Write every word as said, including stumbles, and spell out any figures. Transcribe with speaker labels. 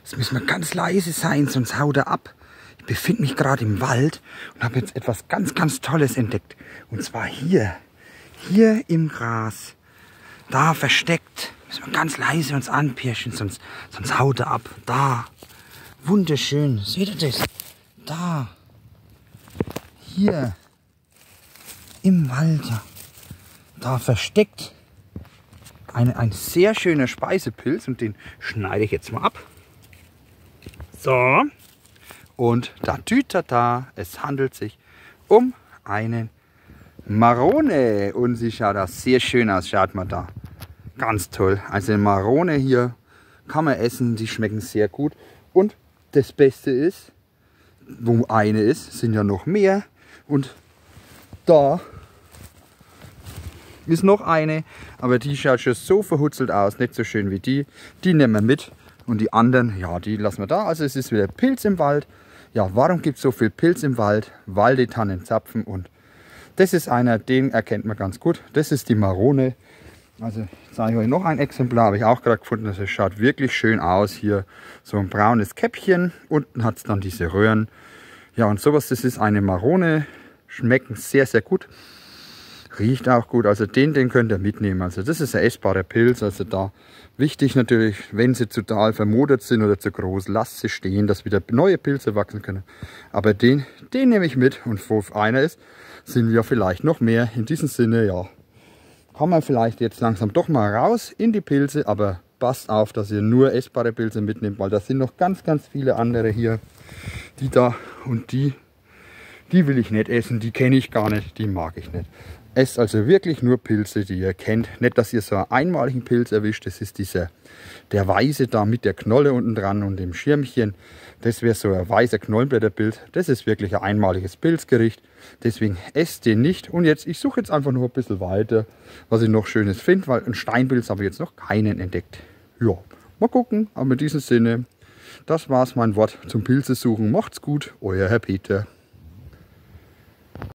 Speaker 1: Jetzt müssen wir ganz leise sein, sonst haut er ab. Ich befinde mich gerade im Wald und habe jetzt etwas ganz, ganz Tolles entdeckt. Und zwar hier, hier im Gras, da versteckt. Müssen wir ganz leise uns anpirschen, sonst, sonst haut er ab. Da, wunderschön, seht ihr das? Da, hier, im Wald, da versteckt ein, ein sehr schöner Speisepilz und den schneide ich jetzt mal ab. So, und da tütata, es handelt sich um einen Marone und sie schaut auch sehr schön aus, schaut mal da. Ganz toll, also eine Marone hier kann man essen, die schmecken sehr gut und das Beste ist, wo eine ist, sind ja noch mehr und da ist noch eine, aber die schaut schon so verhutzelt aus, nicht so schön wie die, die nehmen wir mit. Und die anderen, ja, die lassen wir da. Also es ist wieder Pilz im Wald. Ja, warum gibt es so viel Pilz im Wald? Weil die Tannen zapfen. Und das ist einer, den erkennt man ganz gut. Das ist die Marone. Also ich zeige euch noch ein Exemplar, habe ich auch gerade gefunden. Das schaut wirklich schön aus. Hier so ein braunes Käppchen. Unten hat es dann diese Röhren. Ja, und sowas, das ist eine Marone. Schmecken sehr, sehr gut. Riecht auch gut, also den, den könnt ihr mitnehmen. Also das ist ein essbarer Pilz, also da wichtig natürlich, wenn sie total vermodert sind oder zu groß, lasst sie stehen, dass wieder neue Pilze wachsen können. Aber den, den nehme ich mit und wo einer ist, sind wir vielleicht noch mehr. In diesem Sinne, ja, kann man vielleicht jetzt langsam doch mal raus in die Pilze, aber passt auf, dass ihr nur essbare Pilze mitnehmt, weil da sind noch ganz, ganz viele andere hier, die da und die, die will ich nicht essen, die kenne ich gar nicht, die mag ich nicht. Esst also wirklich nur Pilze, die ihr kennt. Nicht, dass ihr so einen einmaligen Pilz erwischt. Das ist dieser, der weiße da mit der Knolle unten dran und dem Schirmchen. Das wäre so ein weißer Knollenblätterpilz. Das ist wirklich ein einmaliges Pilzgericht. Deswegen esst den nicht. Und jetzt, ich suche jetzt einfach noch ein bisschen weiter, was ich noch Schönes finde, weil einen Steinpilz habe ich jetzt noch keinen entdeckt. Ja, mal gucken. Aber in diesem Sinne, das war's mein Wort zum Pilze suchen. Macht's gut, euer Herr Peter.